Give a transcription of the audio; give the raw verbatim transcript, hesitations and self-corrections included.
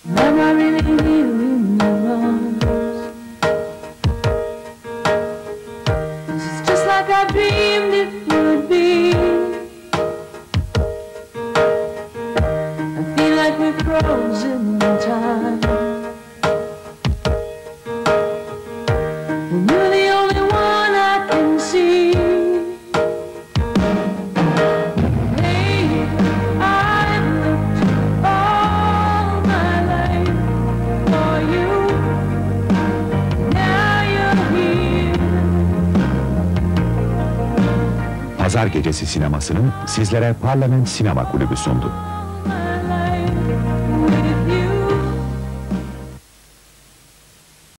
Am I really here in your arms? This is just like I dreamed it would be. I feel like we're frozen in time, and you're the only one I can see. Hey, I've looked all my life for you. Now you're here. Pazar Gecesi sinemasını sizlere Parlament Sinema Kulübü sundu.